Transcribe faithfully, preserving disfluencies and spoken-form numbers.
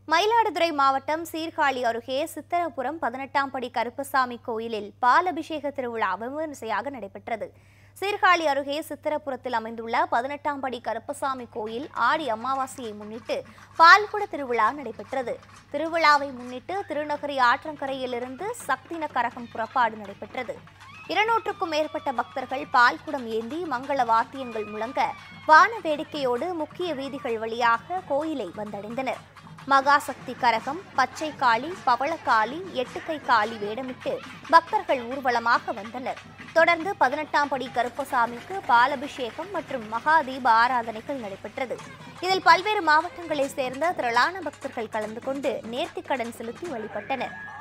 மயிலாடுதுறை மாவட்டம் சீர்காழி அருகே சித்தரபுரம் பதினெட்டாம் படி கருப்பசாமி கோயிலில் பால் அபிஷேக திருவிழா விமரிசையாக நடைபெற்றது. சீர்காழி அருகே சித்தரபுரத்தில் அமைந்துள்ள பதினெட்டாம் படி கருப்பசாமி கோயில் ஆடி அமாவாசையை முன்னிட்டு பால்குட திருவிழா நடைபெற்றது. திருவிழாவை முன்னிட்டு திருநகரி ஆற்றங்கரையிலிருந்து சக்தின கரகம் புறப்பாடு நடைபெற்றது. இருநூற்றுக்கும் மேற்பட்ட பக்தர்கள் பால்குடம் ஏந்தி மங்கள வாத்தியங்கள் முழங்க வான வேடிக்கையோடு முக்கிய வீதிகள் வழியாக கோயிலை வந்தடைந்தனர். மகாசக்தி கரகம், பச்சை காளி, பவளக்காளி, எட்டுக்கை காளி வேடமிட்டு பக்தர்கள் ஊர்வலமாக வந்தனர். தொடர்ந்து பதினெட்டாம் படி கருப்பசாமிக்கு பாலபிஷேகம் மற்றும் மகாதீப ஆராதனைகள் நடைபெற்றது. இதில் பல்வேறு மாவட்டங்களைச் சேர்ந்த திரளான பக்தர்கள் கலந்து கொண்டு நேர்த்திக்கடன் செலுத்தி வழிபட்டனர்.